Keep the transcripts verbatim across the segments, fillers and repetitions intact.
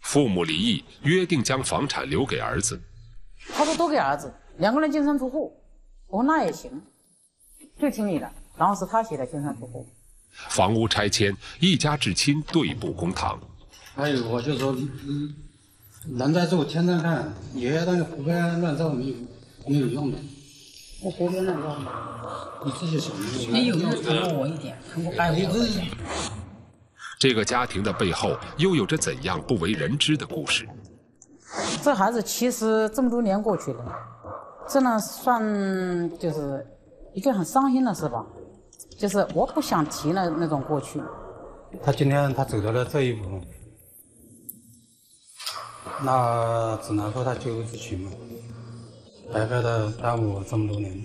父母离异，约定将房产留给儿子。 他说都给儿子，两个人净身出户。我说那也行，就听你的。然后是他写的净身出户。 房屋拆迁，一家至亲对簿公堂。 还有我就说，嗯，人在做天在看，爷爷那个胡编乱造没有没有用的。 我胡编乱造。 你自己想。 你有没有疼过我一点？疼过爱我一点？ 这个家庭的背后又有着怎样不为人知的故事？ 这孩子其实这么多年过去了，这呢算就是一件很伤心的事吧。就是我不想提那那种过去。 他今天他走到了这一步，那只能说他咎由自取嘛，白白的耽误这么多年。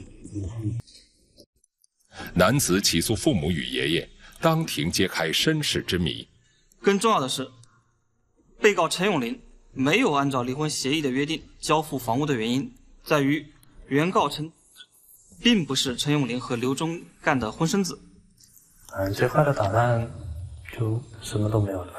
男子起诉父母与爷爷，当庭揭开身世之谜。 更重要的是，被告陈永林没有按照离婚协议的约定交付房屋的原因，在于原告陈并不是陈永林和刘忠干的婚生子。 嗯，最坏的打算就什么都没有了。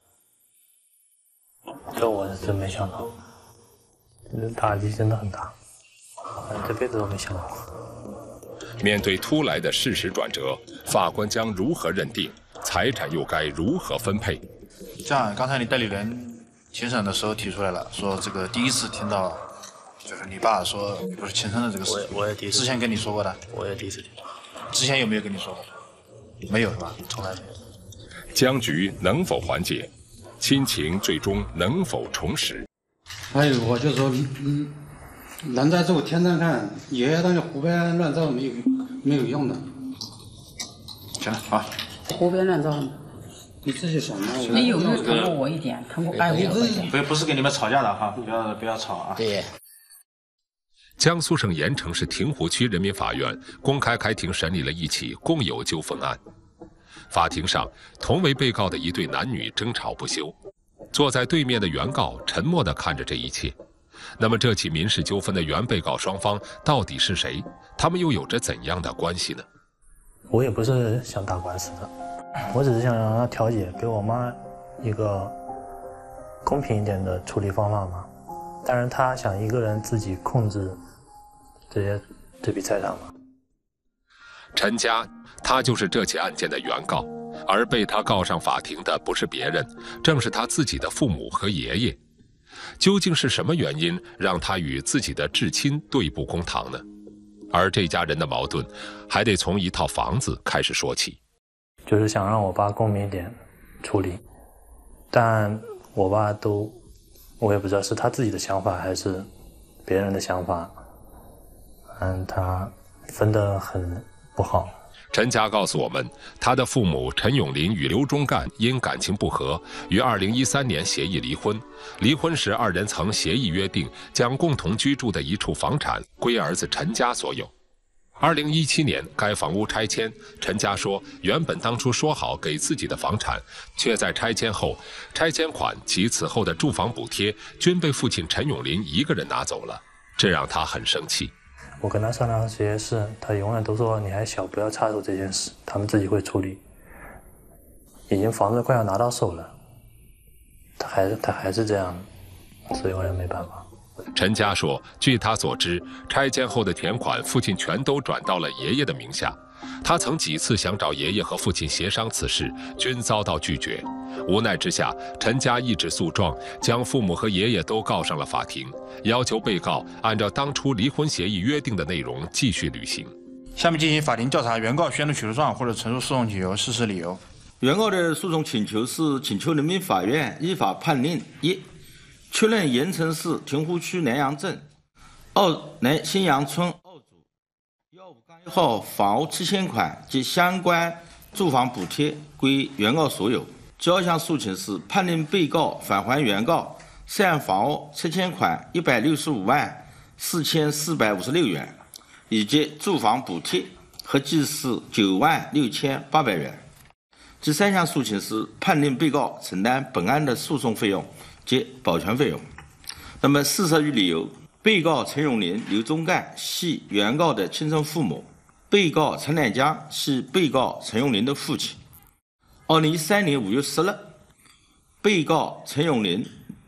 这我是真没想到，这打击真的很大，这辈子都没想到。 面对突来的事实转折，法官将如何认定？财产又该如何分配？ 这样，刚才你代理人庭审的时候提出来了，说这个第一次听到，就是你爸说你不是亲生的这个事情。 我也第一次。 之前跟你说过的。 我也第一次听到。 之前有没有跟你说过？没有是吧？ 从来没有。 僵局能否缓解？亲情最终能否重拾？ 还有我就说，嗯，人在做天在看，爷爷那个胡编乱造没有没有用的。 行了，好。 胡编乱造吗？ 你自己想啊。 你有没有疼过我一点？疼过爱我一点？ 不不是跟你们吵架的哈，不要不要吵啊。 对。 江苏省盐城市亭湖区人民法院公开开庭审理了一起共有纠纷案。法庭上，同为被告的一对男女争吵不休。坐在对面的原告沉默地看着这一切。那么，这起民事纠纷的原被告双方到底是谁？他们又有着怎样的关系呢？ 我也不是想打官司的，我只是想让他调解，给我妈一个公平一点的处理方法嘛。当然，他想一个人自己控制这些这笔财产嘛。 陈家，他就是这起案件的原告，而被他告上法庭的不是别人，正是他自己的父母和爷爷。究竟是什么原因让他与自己的至亲对簿公堂呢？而这家人的矛盾，还得从一套房子开始说起。 就是想让我爸公平一点处理，但我爸都，我也不知道是他自己的想法还是别人的想法，嗯，他分得很不好。 陈家告诉我们，他的父母陈永林与刘忠干因感情不和，于二零一三年协议离婚。离婚时，二人曾协议约定将共同居住的一处房产归儿子陈家所有。二零一七年，该房屋拆迁，陈家说，原本当初说好给自己的房产，却在拆迁后，拆迁款及此后的住房补贴均被父亲陈永林一个人拿走了，这让他很生气。 我跟他商量这些事，他永远都说你还小，不要插手这件事，他们自己会处理。已经房子快要拿到手了，他还是他还是这样，所以我也没办法。 陈家说，据他所知，拆迁后的田款父亲全都转到了爷爷的名下。他曾几次想找爷爷和父亲协商此事，均遭到拒绝。无奈之下，陈家一纸诉状将父母和爷爷都告上了法庭，要求被告按照当初离婚协议约定的内容继续履行。 下面进行法庭调查原告宣读起诉状或者陈述诉讼请求、事实理由。 原告的诉讼请求是请求人民法院依法判令：一、确认盐城市亭湖区南阳镇二南新阳村二组一二五杠一号房屋七千款及相关住房补贴归原告所有。第二项诉请是判令被告返还原告涉案房屋七千款一百六十五万四千四百五十六元，以及住房补贴合计是九万六千八百元。第三项诉请是判令被告承担本案的诉讼费用及保全费用。那么事实与理由：被告陈永林、刘忠干系原告的亲生父母，被告陈乃江系被告陈永林的父亲。二零一三年五月十日，被告陈永林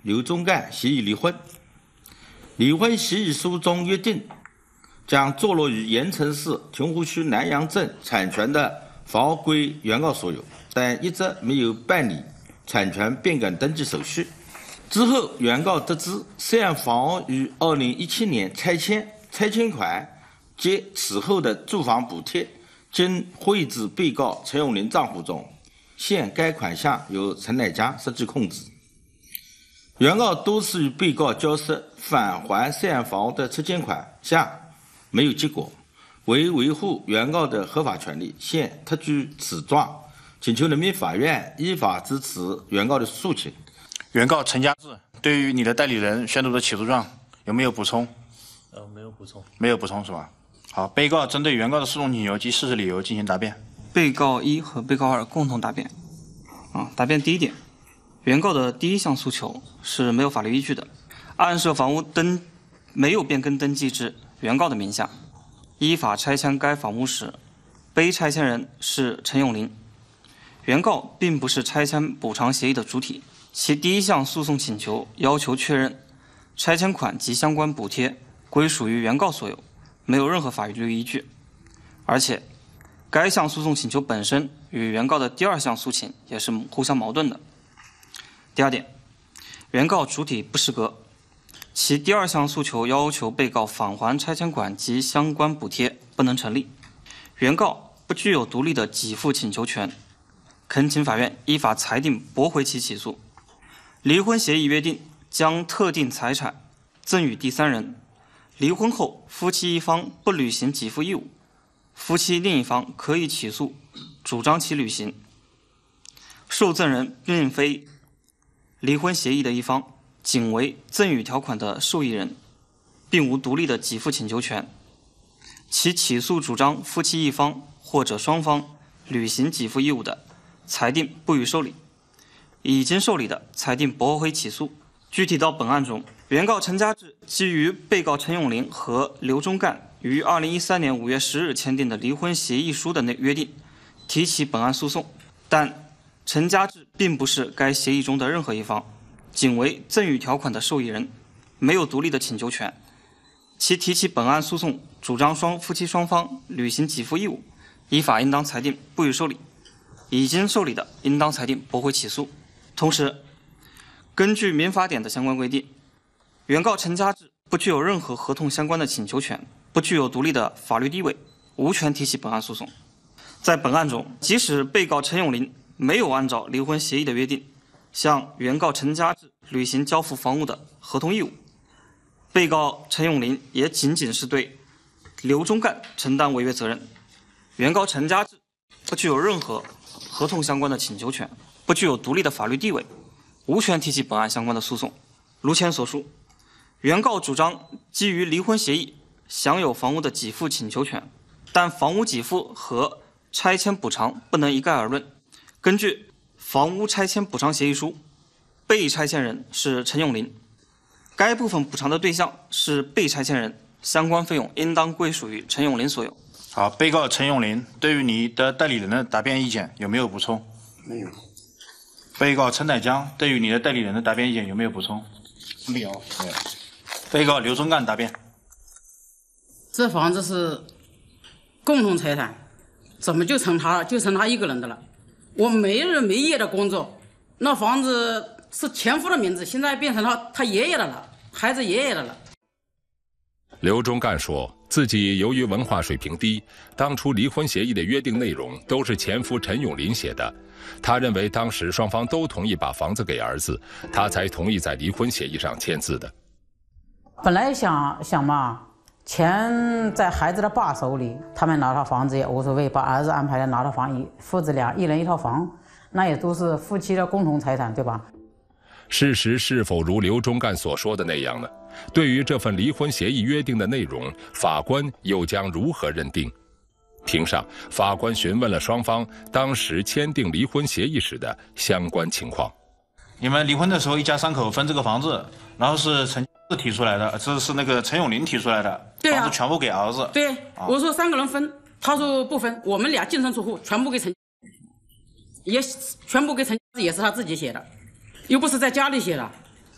刘忠干协议离婚。离婚协议书中约定，将坐落于盐城市亭湖区南阳镇产权的房屋归原告所有，但一直没有办理产权变更登记手续。之后，原告得知涉案房屋于二零一七年拆迁，拆迁款及此后的住房补贴均汇至被告陈永林账户中，现该款项由陈乃佳实际控制。原告多次与被告交涉返还涉案房屋的拆迁款项没有结果，为维护原告的合法权利，现特举此状，请求人民法院依法支持原告的诉请。 原告陈家志对于你的代理人宣读的起诉状有没有补充？ 呃，没有补充。 没有补充是吧？好，被告针对原告的诉讼请求及事实理由进行答辩。 被告一和被告二共同答辩。啊，答辩第一点，原告的第一项诉求是没有法律依据的。案涉房屋登没有变更登记至原告的名下，依法拆迁该房屋时，被拆迁人是陈永林，原告并不是拆迁补偿协议的主体。其第一项诉讼请求要求确认拆迁款及相关补贴归属于原告所有，没有任何法律依据，而且该项诉讼请求本身与原告的第二项诉请也是互相矛盾的。第二点，原告主体不适格，其第二项诉求要求被告返还拆迁款及相关补贴不能成立，原告不具有独立的给付请求权，恳请法院依法裁定驳回其起诉。离婚协议约定将特定财产赠与第三人，离婚后夫妻一方不履行给付义务，夫妻另一方可以起诉主张其履行。受赠人并非离婚协议的一方，仅为赠与条款的受益人，并无独立的给付请求权。其起诉主张夫妻一方或者双方履行给付义务的，裁定不予受理；已经受理的，裁定驳回起诉。具体到本案中，原告陈家志基于被告陈永林和刘忠干于二零一三年五月十日签订的离婚协议书的内约定，提起本案诉讼，但陈家志并不是该协议中的任何一方，仅为赠与条款的受益人，没有独立的请求权。其提起本案诉讼，主张双夫妻双方履行给付义务，依法应当裁定不予受理；已经受理的，应当裁定驳回起诉。同时，根据民法典的相关规定，原告陈家志不具有任何合同相关的请求权，不具有独立的法律地位，无权提起本案诉讼。在本案中，即使被告陈永林没有按照离婚协议的约定向原告陈家志履行交付房屋的合同义务，被告陈永林也仅仅是对刘忠干承担违约责任。原告陈家志不具有任何合同相关的请求权，不具有独立的法律地位，无权提起本案相关的诉讼。如前所述，原告主张基于离婚协议享有房屋的给付请求权，但房屋给付和拆迁补偿不能一概而论。根据房屋拆迁补偿协议书，被拆迁人是陈永林，该部分补偿的对象是被拆迁人，相关费用应当归属于陈永林所有。 好，被告陈永林对于你的代理人的答辩意见有没有补充？ 没有。 被告陈乃江对于你的代理人的答辩意见有没有补充？ 没有。 没有。被告刘忠干答辩。 这房子是共同财产，怎么就成他就成他一个人的了？我没日没夜的工作，那房子是前夫的名字，现在变成他他爷爷的了，孩子爷爷的了。 刘忠干说自己由于文化水平低，当初离婚协议的约定内容都是前夫陈永林写的。他认为当时双方都同意把房子给儿子，他才同意在离婚协议上签字的。 本来想想嘛，钱在孩子的爸手里，他们拿套房子也无所谓，把儿子安排了拿套房，父子俩一人一套房，那也都是夫妻的共同财产，对吧？ 事实是否如刘忠干所说的那样呢？对于这份离婚协议约定的内容，法官又将如何认定？庭上，法官询问了双方当时签订离婚协议时的相关情况。 你们离婚的时候，一家三口分这个房子，然后是陈家提出来的，这是那个陈永林提出来的， 对啊， 房子全部给儿子。 对，啊、我说三个人分，他说不分，我们俩净身出户，全部给陈，也全部给陈，也是他自己写的，又不是在家里写的，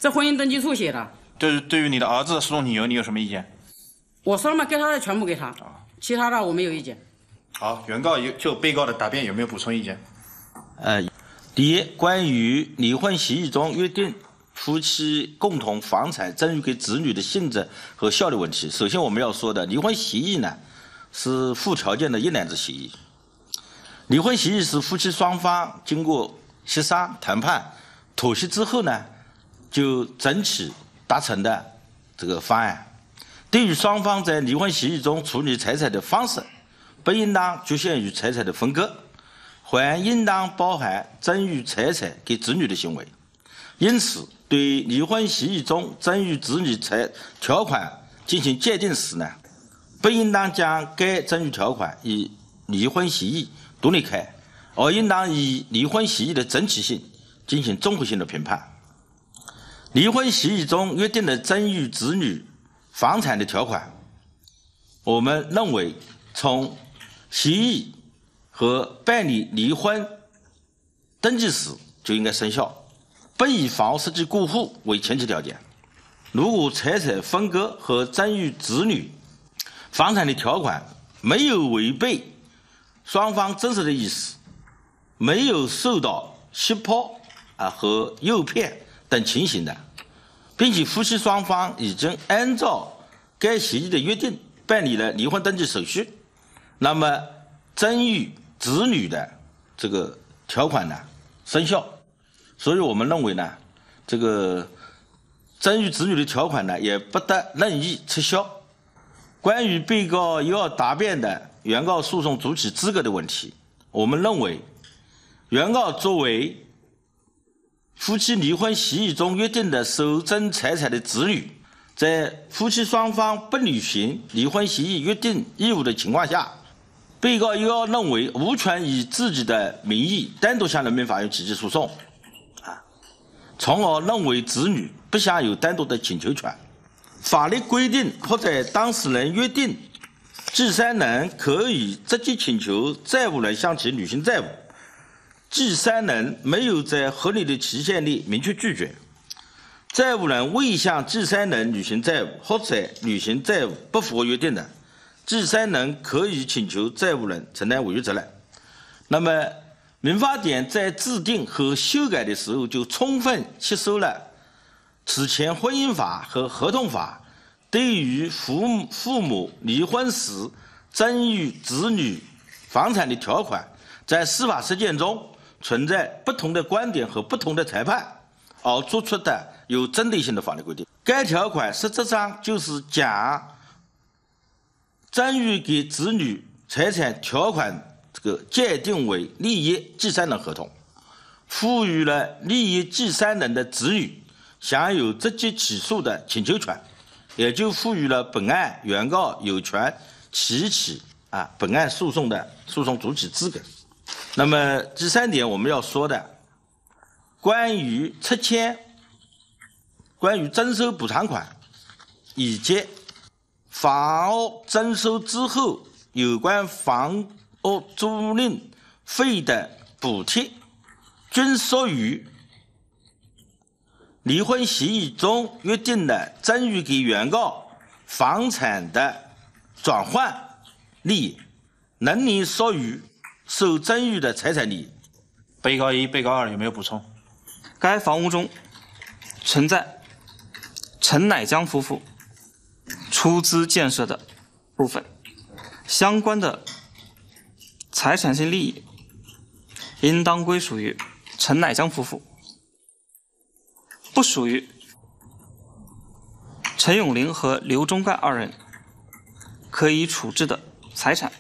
这婚姻登记书写的。 对，对于你的儿子的诉讼理由，你有什么意见？ 我说了嘛，给他的全部给他，其他的我没有意见。 好，原告有就被告的答辩有没有补充意见？ 呃，第一，关于离婚协议中约定夫妻共同房产赠与给子女的性质和效力问题，首先我们要说的，离婚协议呢是附条件的一揽子协议。离婚协议是夫妻双方经过协商、谈判、妥协之后呢，就整体达成的这个方案。对于双方在离婚协议中处理财产的方式，不应当局限于财产的分割，还应当包含赠与财产给子女的行为。因此，对离婚协议中赠与子女财条款进行界定时呢，不应当将该赠与条款与离婚协议独立开，而应当以离婚协议的整体性进行综合性的评判。离婚协议中约定的赠与子女房产的条款，我们认为从协议和办理离婚登记时就应该生效，不以房屋实际过户为前提条件。如果财产分割和赠与子女房产的条款没有违背双方真实的意思，没有受到胁迫啊和诱骗等情形的，并且夫妻双方已经按照该协议的约定办理了离婚登记手续，那么赠与子女的这个条款呢生效。所以我们认为呢，这个赠与子女的条款呢也不得任意撤销。关于被告要答辩的原告诉讼主体资格的问题，我们认为原告作为夫妻离婚协议中约定的守贞财产的子女，在夫妻双方不履行离婚协议约定义务的情况下，被告又要认为无权以自己的名义单独向人民法院提起诉讼，啊，从而认为子女不享有单独的请求权。法律规定或者当事人约定，第三人可以直接请求债务人向其履行债务，第三人没有在合理的期限内明确拒绝，债务人未向第三人履行债务或者履行债务不符合约定的，第三人可以请求债务人承担违约责任。那么民法典在制定和修改的时候就充分吸收了此前婚姻法和合同法对于父母父母离婚时赠与子女房产的条款在司法实践中存在不同的观点和不同的裁判而作出的有针对性的法律规定。该条款实质上就是将赠与给子女财产条款这个界定为利益第三人合同，赋予了利益第三人的子女享有直接起诉的请求权，也就赋予了本案原告有权提起啊本案诉讼的诉讼主体资格。那么第三点我们要说的，关于拆迁、关于征收补偿款以及房屋征收之后有关房屋租赁费的补贴，均属于离婚协议中约定的赠与给原告房产的转换利益，能力属于受赠与的财产利益。 被告一、被告二有没有补充？ 该房屋中存在陈乃江夫妇出资建设的部分，相关的财产性利益应当归属于陈乃江夫妇，不属于陈永林和刘忠干二人可以处置的财产。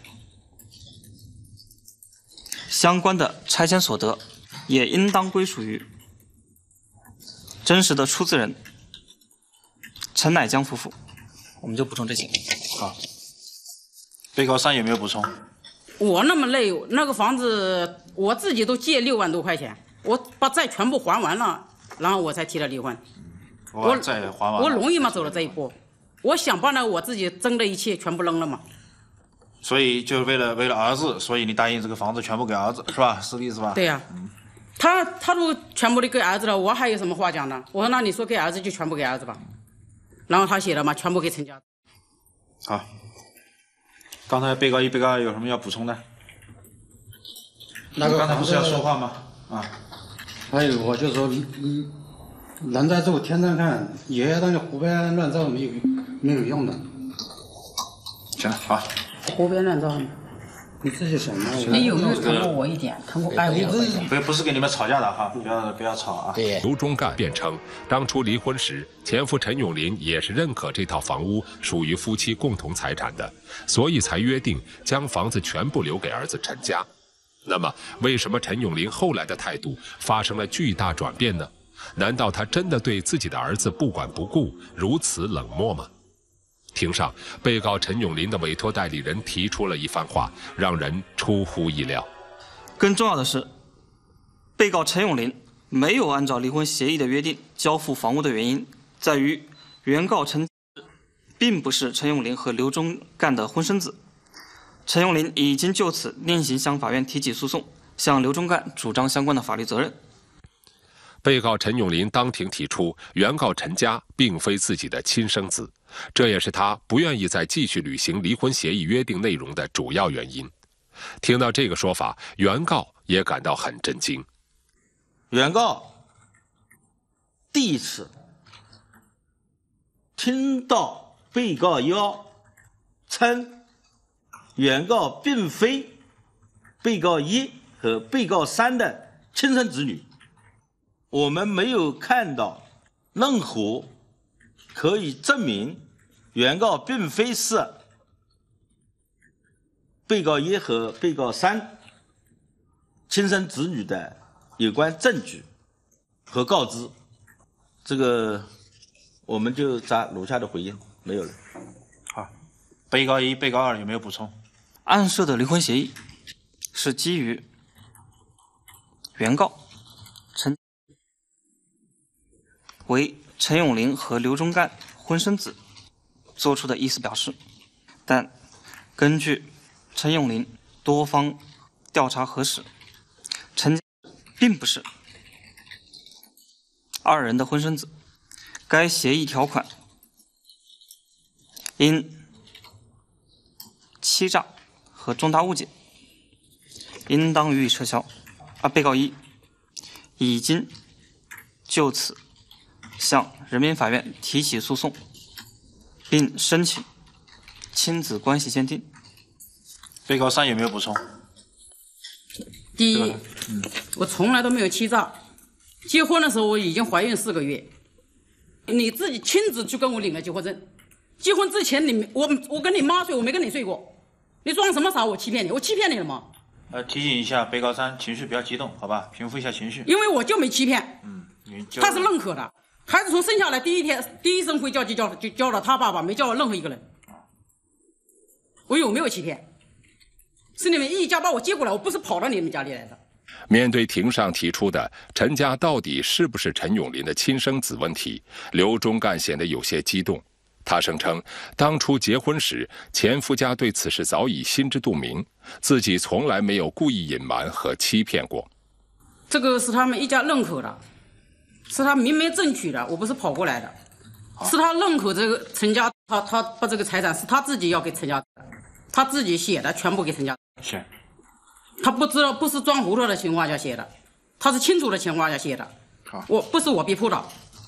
相关的拆迁所得也应当归属于真实的出资人陈乃江夫妇。我们就补充这些。 好，被告三有没有补充？ 我那么累，那个房子我自己都借六万多块钱，我把债全部还完了，然后我才提了离婚。 我债还完了， 我容易吗？走了这一步，我想把那我自己挣的一切全部扔了嘛。 所以就是为了为了儿子，所以你答应这个房子全部给儿子，是吧？是这意思吧？ 对呀、啊。 嗯。 他他都全部都给儿子了，我还有什么话讲呢？我说那你说给儿子就全部给儿子吧。然后他写了嘛，全部给陈家。 好，刚才被告一、被告二有什么要补充的？ 那个刚才不是要说话吗？啊， 还有我就说，嗯，人在做天上看，爷爷那个胡编乱造没有没有用的。 行了，好。 胡编乱造。 你自己想嘛。 你有没有疼过我一点？疼过爱我一点？ 不不是跟你们吵架的哈，不要不要吵啊。 对。刘忠干辩称，当初离婚时，前夫陈永林也是认可这套房屋属于夫妻共同财产的，所以才约定将房子全部留给儿子陈家。那么，为什么陈永林后来的态度发生了巨大转变呢？难道他真的对自己的儿子不管不顾，如此冷漠吗？庭上，被告陈永林的委托代理人提出了一番话，让人出乎意料。 更重要的是，被告陈永林没有按照离婚协议的约定交付房屋的原因，在于原告陈并不是陈永林和刘忠干的婚生子。陈永林已经就此另行向法院提起诉讼，向刘忠干主张相关的法律责任。 被告陈永林当庭提出，原告陈家并非自己的亲生子，这也是他不愿意再继续履行离婚协议约定内容的主要原因。听到这个说法，原告也感到很震惊。 原告第一次听到被告幺称原告并非被告一和被告三的亲生子女，我们没有看到任何可以证明原告并非是被告一和被告三亲生子女的有关证据和告知。这个我们就答如下的回应，没有了。 好，被告一、被告二有没有补充？ 案涉的离婚协议是基于原告陈为陈永林和刘忠干婚生子作出的意思表示，但根据陈永林多方调查核实，陈家并不是二人的婚生子。该协议条款因欺诈和重大误解，应当予以撤销。而被告一已经就此向人民法院提起诉讼，并申请亲子关系鉴定。 被告三有没有补充？ 第一，嗯、我从来都没有欺诈。结婚的时候我已经怀孕四个月，你自己亲自去跟我领了结婚证。结婚之前你我我跟你妈睡，我没跟你睡过，你装什么傻？我欺骗你？我欺骗你了吗？ 呃，提醒一下被告三，情绪不要激动，好吧，平复一下情绪。 因为我就没欺骗， 嗯，你就他是认可的。孩子从生下来第一天第一声会叫就叫就叫了他爸爸，没叫了任何一个人。我有没有欺骗？是你们一家把我接过来，我不是跑到你们家里来的。 面对庭上提出的陈家到底是不是陈永林的亲生子问题，刘忠干显得有些激动。他声称，当初结婚时，前夫家对此事早已心知肚明，自己从来没有故意隐瞒和欺骗过。 这个是他们一家认可的，是他明媒正娶的，我不是跑过来的，是他认可这个陈家，他他把这个财产是他自己要给陈家的，他自己写的，全部给陈家。 是。 他不知道，不是装糊涂的情况下写的，他是清楚的情况下写的。 好， 我不是我逼迫的。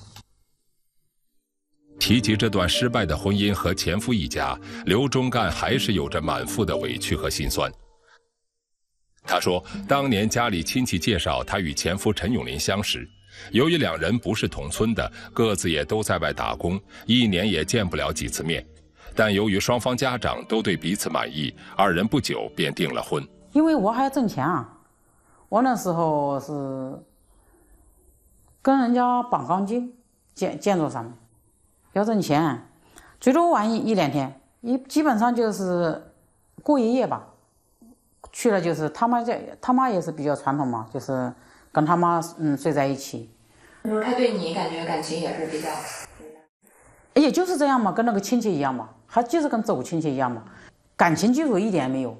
提及这段失败的婚姻和前夫一家，刘忠干还是有着满腹的委屈和心酸。他说，当年家里亲戚介绍他与前夫陈永林相识，由于两人不是同村的，各自也都在外打工，一年也见不了几次面。但由于双方家长都对彼此满意，二人不久便订了婚。 因为我还要挣钱啊，我那时候是跟人家绑钢筋，建建筑上面要挣钱，最多玩一一两天，一基本上就是过一夜吧。去了就是他妈家，他妈也是比较传统嘛，就是跟他妈嗯睡在一起。 就是他对你感觉感情也是比较， 也就是这样嘛，跟那个亲戚一样嘛，还就是跟走亲戚一样嘛，感情基础一点也没有。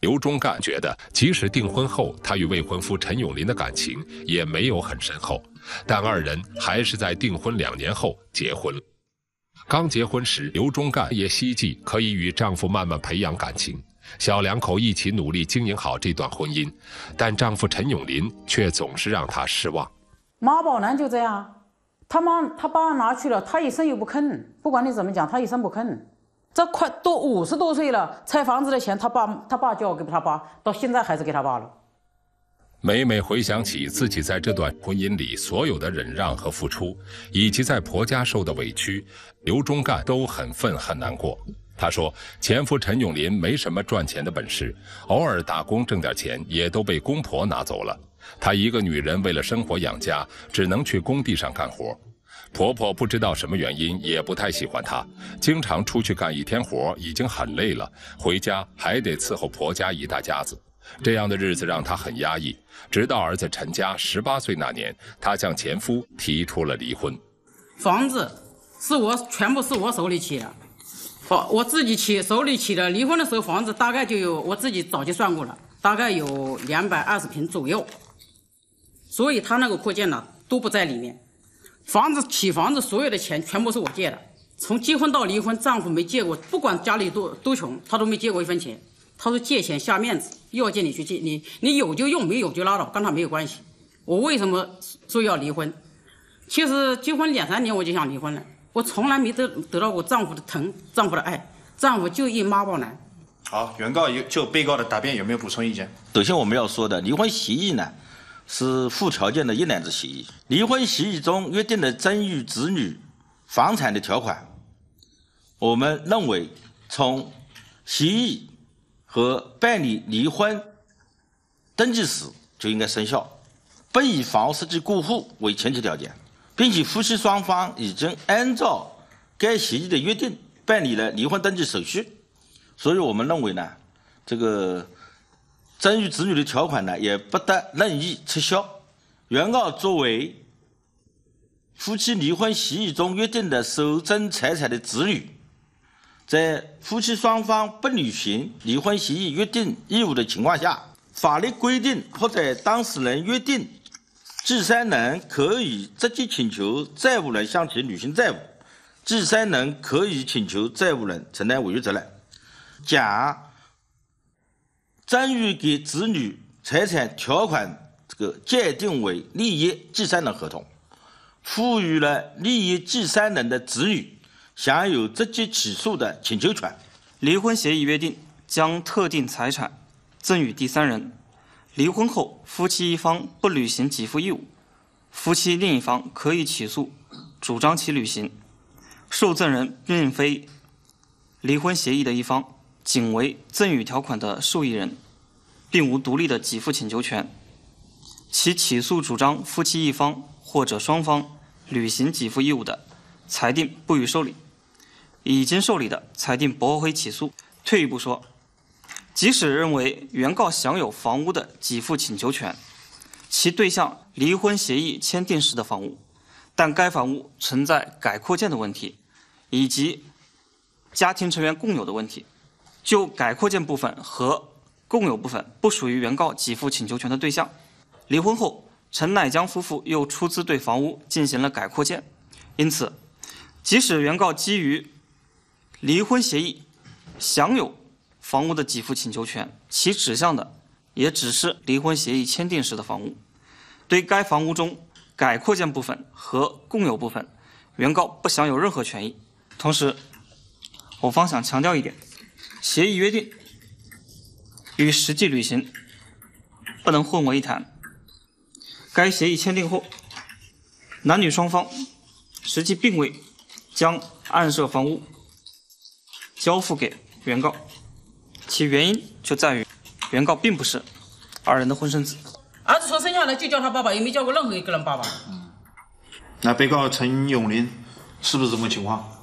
刘忠干觉得，即使订婚后，他与未婚夫陈永林的感情也没有很深厚，但二人还是在订婚两年后结婚了。刚结婚时，刘忠干也希冀可以与丈夫慢慢培养感情，小两口一起努力经营好这段婚姻，但丈夫陈永林却总是让她失望。 妈宝男就这样，他妈他爸拿去了，他一生又不吭，不管你怎么讲，他一生不吭。这快都五十多岁了，拆房子的钱他爸他爸交给他爸，到现在还是给他爸了。 每每回想起自己在这段婚姻里所有的忍让和付出，以及在婆家受的委屈，刘忠干都很愤很难过。他说，前夫陈永林没什么赚钱的本事，偶尔打工挣点钱也都被公婆拿走了。她一个女人为了生活养家，只能去工地上干活。婆婆不知道什么原因，也不太喜欢她，经常出去干一天活已经很累了，回家还得伺候婆家一大家子。这样的日子让她很压抑，直到儿子陈家十八岁那年，她向前夫提出了离婚。 房子是我全部是我手里起的，房我自己起手里起的。离婚的时候房子大概就有，我自己早就算过了，大概有两百二十平左右，所以他那个扩建呢都不在里面。房子起房子所有的钱全部是我借的，从结婚到离婚，丈夫没借过，不管家里多多穷，他都没借过一分钱。他说借钱下面子，要借你去借，你你有就用，没有就拉倒，跟他没有关系。我为什么说要离婚？其实结婚两三年我就想离婚了，我从来没得得到过丈夫的疼，丈夫的爱，丈夫就一妈宝男。 好，原告有就被告的答辩有没有补充意见？ 首先我们要说的，离婚协议呢是附条件的一揽子协议。离婚协议中约定的赠与子女房产的条款，我们认为从协议和办理离婚登记时就应该生效，不以房屋实际过户为前提条件，并且夫妻双方已经按照该协议的约定办理了离婚登记手续，所以我们认为呢，这个赠与子女的条款呢也不得任意撤销。原告作为夫妻离婚协议中约定的守贞财产的子女，在夫妻双方不履行离婚协议约定义务的情况下，法律规定或者当事人约定，第三人可以直接请求债务人向其履行债务，第三人可以请求债务人承担违约责任，将赠与给子女财产条款这个界定为立业第三人合同，赋予了立业第三人的子女享有直接起诉的请求权。 离婚协议约定将特定财产赠与第三人，离婚后夫妻一方不履行给付义务，夫妻另一方可以起诉主张其履行。受赠人并非离婚协议的一方，仅为赠与条款的受益人，并无独立的给付请求权。其起诉主张夫妻一方或者双方履行给付义务的，裁定不予受理；已经受理的，裁定驳回起诉。退一步说，即使认为原告享有房屋的给付请求权，其对象离婚协议签订时的房屋，但该房屋存在改扩建的问题，以及家庭成员共有的问题，就改扩建部分和共有部分不属于原告给付请求权的对象。离婚后，陈乃江夫妇又出资对房屋进行了改扩建，因此，即使原告基于离婚协议享有房屋的给付请求权，其指向的也只是离婚协议签订时的房屋。对该房屋中改扩建部分和共有部分，原告不享有任何权益。同时，我方想强调一点，协议约定与实际履行不能混为一谈。该协议签订后，男女双方实际并未将案涉房屋交付给原告，其原因就在于原告并不是二人的婚生子。 儿子说生下来就叫他爸爸，也没叫过任何一个人爸爸。 嗯，那被告陈永林是不是这么情况？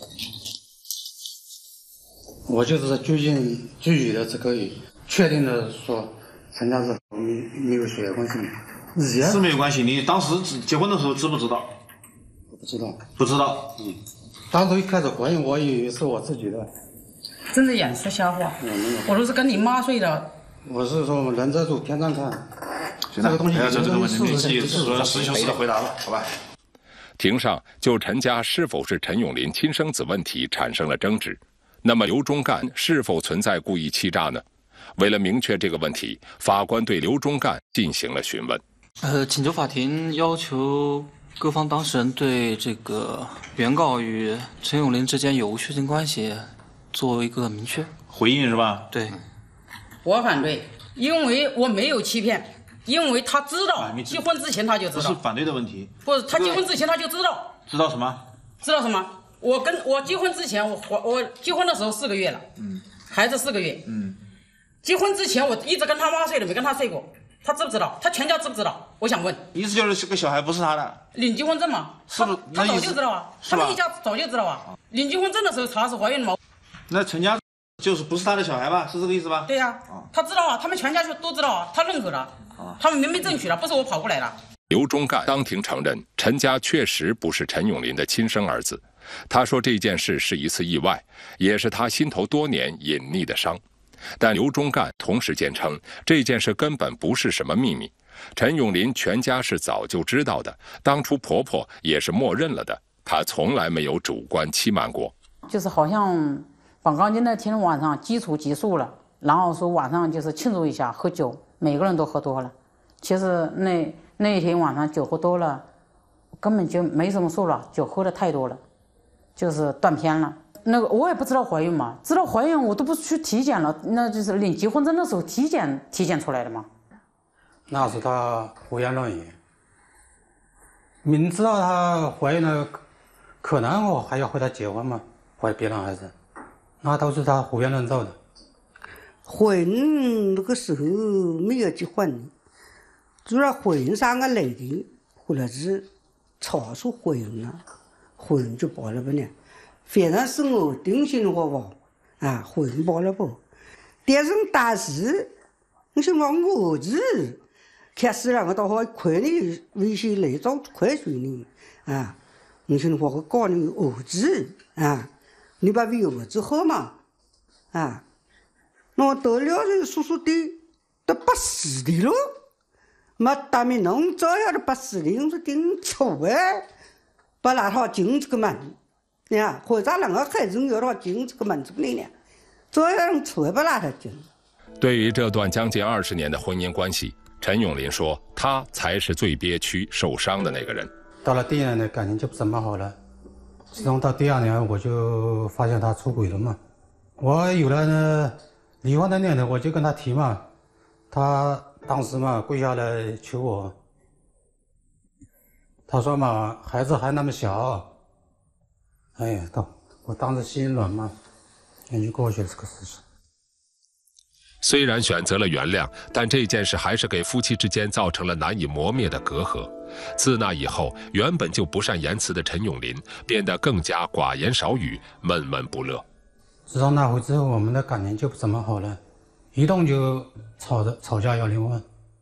我就是最近具体的这个确定的说，陈家是没没有血缘关系的。 是没有关系，你当时结婚的时候知不知道？ 我不知道， 不知道。 嗯，当时一开始怀孕，我以为是我自己的。 睁着眼说瞎话，我都是跟你妈睡的。 我是说人在做天上看。 行了，不要就这个问题，你自己是说实事求是的回答了，好吧？ 庭上就陈家是否是陈永林亲生子问题产生了争执。那么刘忠干是否存在故意欺诈呢？为了明确这个问题，法官对刘忠干进行了询问。 呃，请求法庭要求各方当事人对这个原告与陈永林之间有无血亲关系做一个明确回应是吧？ 对， 我反对，因为我没有欺骗，因为他知道， 啊、 结婚之前他就知道。 不是反对的问题， 不是他结婚之前他就知道。 知道什么？ 知道什么？我跟我结婚之前，我我结婚的时候四个月了，嗯，孩子四个月， 嗯， 结婚之前我一直跟他妈睡的，没跟他睡过。他知不知道？他全家知不知道？我想问。 意思就是这个小孩不是他的。 领结婚证嘛？ 是不是？ 他早就知道啊，他们一家早就知道啊。领结婚证的时候查是怀孕了吗？ 那陈家就是不是他的小孩吧？是这个意思吧？ 对呀、啊，他知道啊，他们全家都知道啊，他认可了，他们明媒正娶了，不是我跑过来的。 刘忠干当庭承认，陈家确实不是陈永林的亲生儿子。他说这件事是一次意外，也是他心头多年隐匿的伤。但刘忠干同时坚称，这件事根本不是什么秘密，陈永林全家是早就知道的，当初婆婆也是默认了的，她从来没有主观欺瞒过。 就是好像绑钢筋那天晚上基础结束了，然后说晚上就是庆祝一下，喝酒，每个人都喝多了。其实那那一天晚上酒喝多了，根本就没什么数了，酒喝的太多了，就是断片了。那个我也不知道怀孕嘛，知道怀孕我都不去体检了，那就是领结婚证的时候体检体检出来的嘛。 那是他胡言乱语，明知道她怀孕了，可能我还要和她结婚吗？怀别人孩子，那都是他胡言乱造的。 怀孕那个时候没有结婚，主要怀孕三个来的，或者是查出怀孕了，怀孕就罢了不呢。反正是我定心话话啊，怀孕罢了不。但是当时你想嘛，我是开始了，我到好快点微信来找快水呢啊，你想话我告你儿子啊，你把为儿子好嘛啊，那我到了这叔叔的都八十的了，嘛大明农照样的八十的，我说顶丑哎，把那套进这个门。呀，或者两个孩子有了进这个门子里呢，这样出不拉他进。 对于这段将近二十年的婚姻关系，陈永林说，他才是最憋屈、受伤的那个人。 到了第一年呢，感情就不怎么好了。自从到第二年，我就发现他出轨了嘛。我有了呢离婚的念头，我就跟他提嘛。他当时嘛跪下来求我，他说嘛孩子还那么小。哎呀，当我当时心软嘛，也就过去了这个事情。 虽然选择了原谅，但这件事还是给夫妻之间造成了难以磨灭的隔阂。自那以后，原本就不善言辞的陈永林变得更加寡言少语，闷闷不乐。 自从那回之后，我们的感情就不怎么好了，一动就吵着吵架要离婚，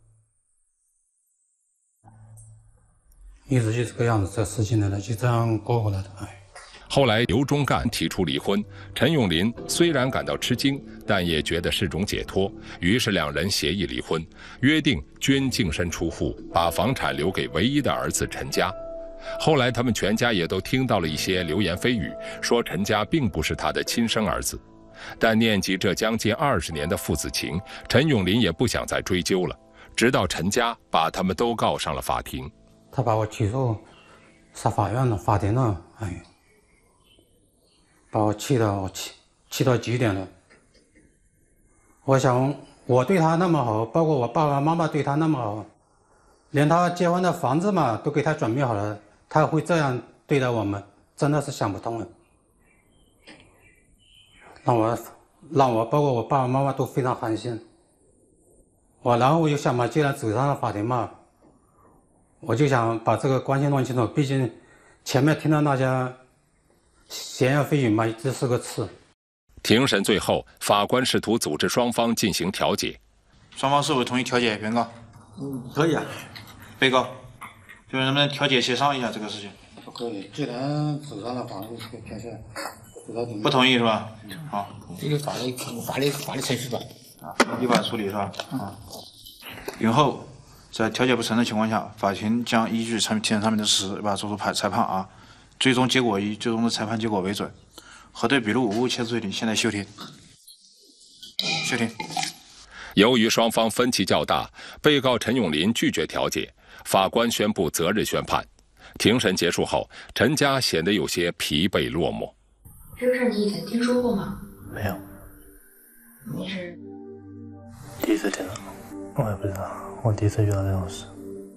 一直就这个样子，这事情呢就这样过过来的。哎。 后来刘忠干提出离婚，陈永林虽然感到吃惊，但也觉得是种解脱，于是两人协议离婚，约定均净身出户，把房产留给唯一的儿子陈家。后来他们全家也都听到了一些流言蜚语，说陈家并不是他的亲生儿子。但念及这将近二十年的父子情，陈永林也不想再追究了，直到陈家把他们都告上了法庭。 他把我起诉上法院了，法庭了，哎，把我气到我气气到极点了。我想我对他那么好，包括我爸爸妈妈对他那么好，连他结婚的房子嘛都给他准备好了，他会这样对待我们，真的是想不通了。让我让我包括我爸爸妈妈都非常寒心。我然后我就想嘛，既然走上了法庭嘛，我就想把这个关系弄清楚，毕竟前面听到那些闲言蜚语嘛，这是个刺。 庭审最后，法官试图组织双方进行调解。 双方是否同意调解？原告？ 嗯，可以啊。 被告，就是能不能调解协商一下这个事情？ 不可以，既然走上了法律这个条线， 不同意是吧？好， 这个法律法律法律程序吧。 啊，依法处理是吧？啊。允后在调解不成的情况下，法庭将依据庭审上面的事实，把作出判裁判啊，最终结果以最终的裁判结果为准。核对笔录无误切罪庭，现在休庭。休庭。 由于双方分歧较大，被告陈永林拒绝调解，法官宣布择日宣判。庭审结束后，陈家显得有些疲惫落寞。 这个事儿你以前听说过吗？ 没有。 你是第一次听到，我也不知道，我第一次遇到这种事。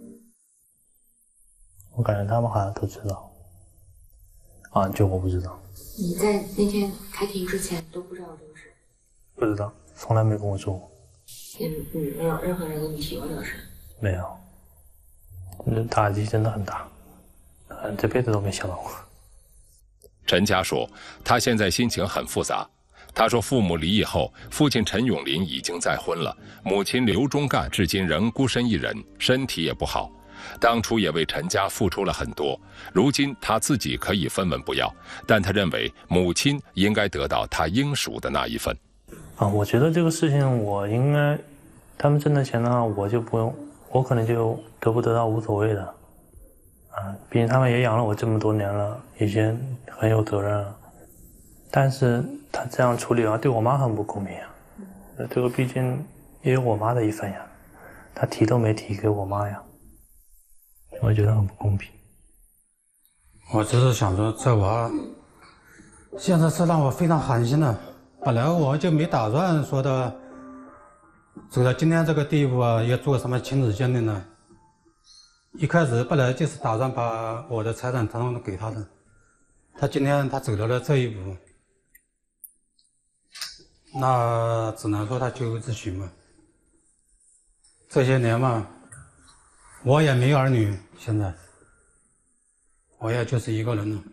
我感觉他们好像都知道，啊，就我不知道。 你在那天开庭之前都不知道这个事？ 不知道，从来没跟我说过。 也嗯，没有任何人跟你提过这个事？ 没有。这打击真的很大，嗯，这辈子都没想到过。 陈家说，他现在心情很复杂。他说，父母离异后，父亲陈永林已经再婚了，母亲刘忠干至今仍孤身一人，身体也不好。当初也为陈家付出了很多，如今他自己可以分文不要，但他认为母亲应该得到他应属的那一份。 啊，我觉得这个事情我应该，他们挣的钱的话，我就不用，我可能就得不得到无所谓的。啊，毕竟他们也养了我这么多年了，已经很有责任了。但是他这样处理啊，对我妈很不公平啊。这个毕竟也有我妈的一份呀，他提都没提给我妈呀，我觉得很不公平。 我只是想说，这娃现在是让我非常寒心的。本来我就没打算说的走到今天这个地步啊，要做什么亲子鉴定呢？一开始本来就是打算把我的财产统统给他的，他今天他走到了这一步，那只能说他咎由自取嘛。这些年嘛，我也没儿女，现在我也就是一个人了。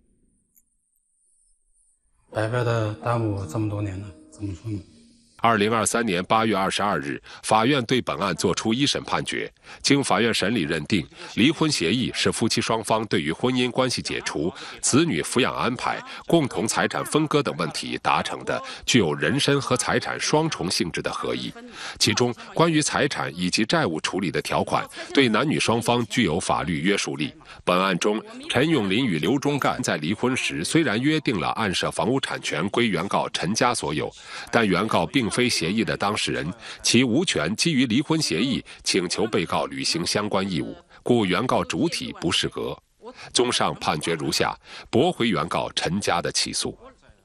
白白的耽误这么多年了，怎么说呢？ 二零二三年八月二十二日，法院对本案作出一审判决。经法院审理认定，离婚协议是夫妻双方对于婚姻关系解除、子女抚养安排、共同财产分割等问题达成的具有人身和财产双重性质的合意。其中，关于财产以及债务处理的条款，对男女双方具有法律约束力。本案中，陈永林与刘忠干在离婚时虽然约定了案涉房屋产权归原告陈家所有，但原告并非协议的当事人，其无权基于离婚协议请求被告履行相关义务，故原告主体不适格。综上判决如下，驳回原告陈家的起诉。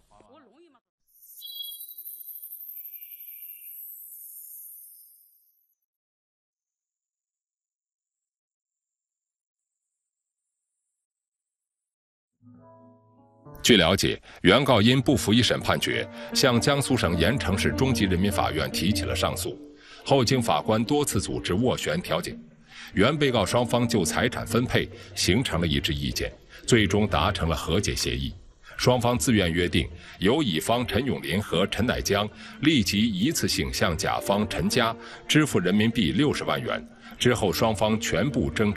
据了解，原告因不服一审判决，向江苏省盐城市中级人民法院提起了上诉。后经法官多次组织斡旋调解，原被告双方就财产分配形成了一致意见，最终达成了和解协议。双方自愿约定，由乙方陈永林和陈乃江立即一次性向甲方陈家支付人民币六十万元，之后双方全部征